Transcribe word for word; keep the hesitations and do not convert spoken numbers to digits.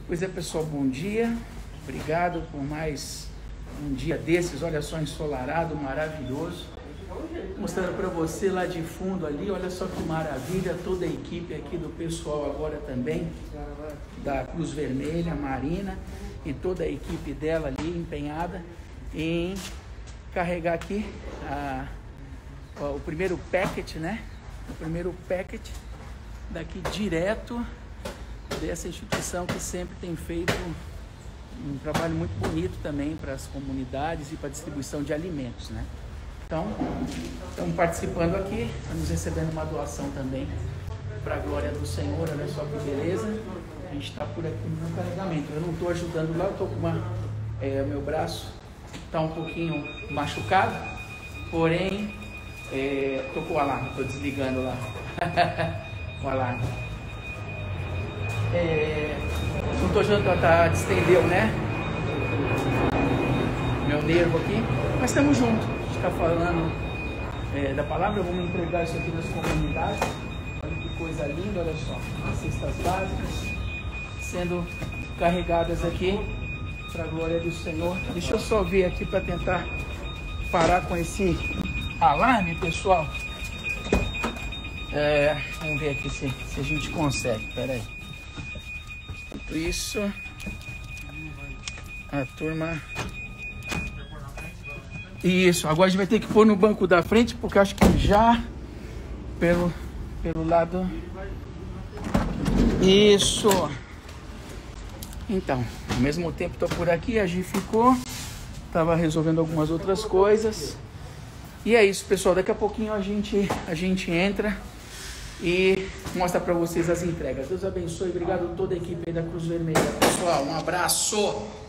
Pois é, pessoal, bom dia. Obrigado por mais um dia desses. Olha só, ensolarado, maravilhoso. Mostrando para você lá de fundo ali, olha só que maravilha. Toda a equipe aqui do pessoal agora também, da Cruz Vermelha, Marina, e toda a equipe dela ali empenhada em carregar aqui a, a, o primeiro packet, né? O primeiro packet daqui direto dessa instituição que sempre tem feito um trabalho muito bonito também para as comunidades e para a distribuição de alimentos, né? Então, estamos participando aqui, estamos recebendo uma doação também para a glória do Senhor. Olha só que beleza, a gente está por aqui no carregamento. Eu não estou ajudando lá, estou com uma, é, meu braço está um pouquinho machucado, porém, estou é, com o alarme, estou desligando lá, o alarme. É, não estou ajudando, tá, distendeu, né? Meu nervo aqui, mas estamos juntos. A gente está falando é, da palavra. Vamos entregar isso aqui nas comunidades. Olha que coisa linda, olha só. As cestas básicas sendo carregadas aqui para a glória do Senhor. Deixa eu só ver aqui para tentar parar com esse alarme, pessoal. É, vamos ver aqui se, se a gente consegue. Espera aí. Isso, a turma. Isso, agora a gente vai ter que pôr no banco da frente, porque acho que já pelo, pelo lado. Isso. Então, ao mesmo tempo estou por aqui, a Gi ficou, estava resolvendo algumas outras coisas. E é isso, pessoal. Daqui a pouquinho a gente, a gente entra e mostra para vocês as entregas. Deus abençoe. Obrigado a toda a equipe aí da Cruz Vermelha. Pessoal, um abraço.